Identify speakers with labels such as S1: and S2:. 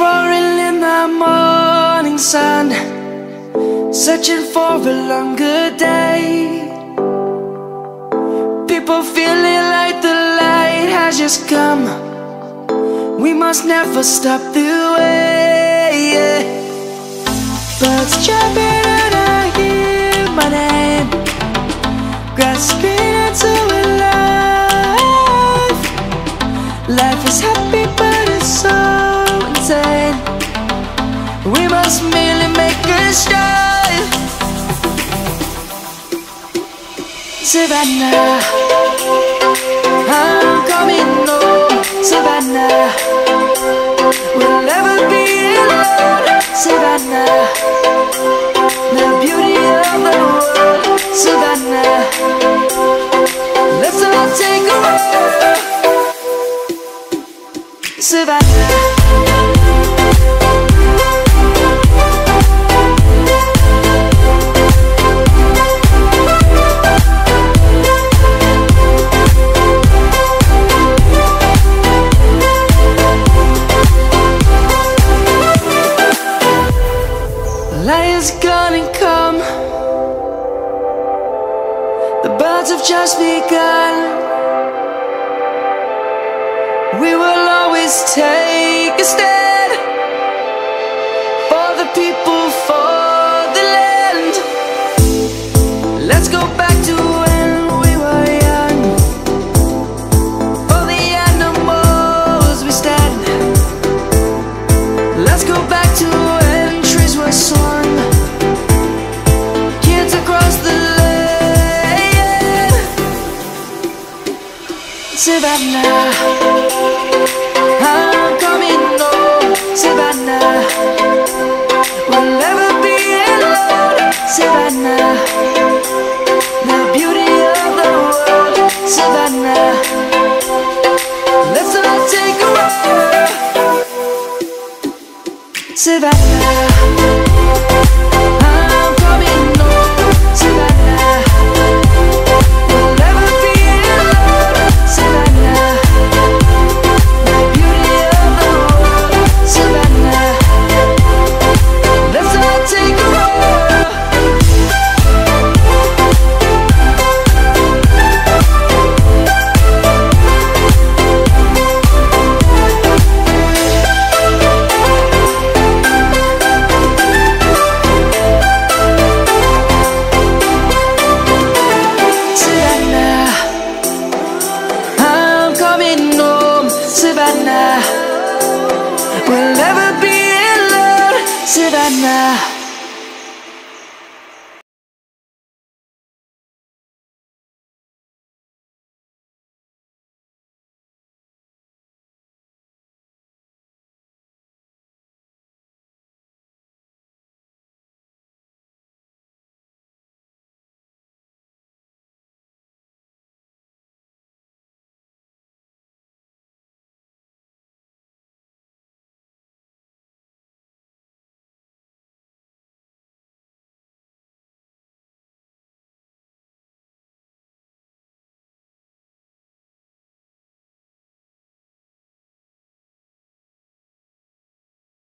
S1: roaring in the morning sun, searching for a longer day. People feeling like the light has just come. We must never stop the way. Birds chirping and I hear my name, grasping into a life. Life is happy but it's so insane. We must merely make a start. Savannah, I'm coming home. Savannah, we'll never be alone. Savannah, the beauty of the world. Savannah, let's all take a walk. Savannah. Light is gonna come. The birds have just begun. We will always take a stand for the people, for the land. Let's go back to when we were young. For the animals we stand. Let's go back to when trees were swung, kids across the land. Savannah, I'm coming home. Savannah, we'll never be alone. Savannah, the beauty of the world. Savannah, let's all take a walk. Savannah, I'm coming home. Savannah, we'll never be alone. Savannah, the beauty of the world. Savannah, let's all take a walk. Savannah, we'll never be alone. Savannah.